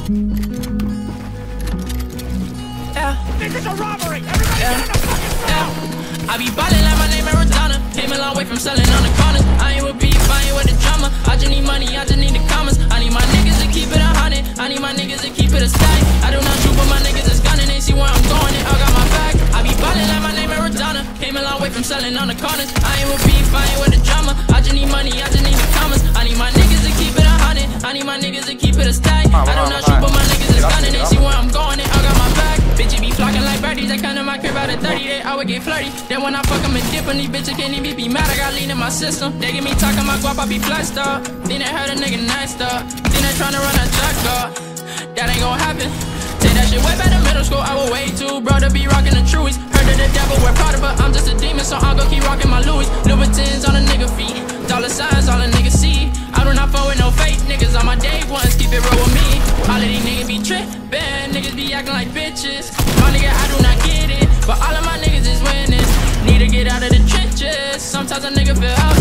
Niggas are robbery! Everybody get in the fucking car! I be ballin' like my name Maradona. Came a long way from selling on the corners. I ain't with beef, I ain't with the drama. I just need money, I just need the commas. I need my niggas to keep it 100. I need my niggas to keep it a stack. I do not shoot, but my niggas is gunning. They see where I'm going, and I got my back. I be ballin' like my name Maradona. Came a long way from selling on the corners. I ain't with beef, I ain't with the drama. I just need money, I just need the commas. I need my niggas to keep it 100. I need my niggas to keep it a stack. I do not shoot, but my niggas is gunning. They see where I'm going, and I got my back. Bitches be flocking like birdies. They come to my crib out at 30. They always get flirty. Then when I fuck them and dip on these bitches, can't even be mad. I got lean in my system. They get me talking my guap, I be flexed up. Then they heard a nigga nice up. Then they tryna run a track up. That ain't gon' happen. Take that shit way back to middle school. I was way too bro to be rocking the truies. Heard of the devil, wear Prada, but I'm just a demon, so I'm gon' keep rocking my Louis. Louboutins on a nigga feet. Dollar signs, all a nigga see. I do not fuck with no fake niggas on my day ones. Keep it real with me. All of these niggas be trippin'. Niggas be acting like bitches. My nigga, I do not get it. But all of my niggas is winning. Need to get out of the trenches. Sometimes a nigga feel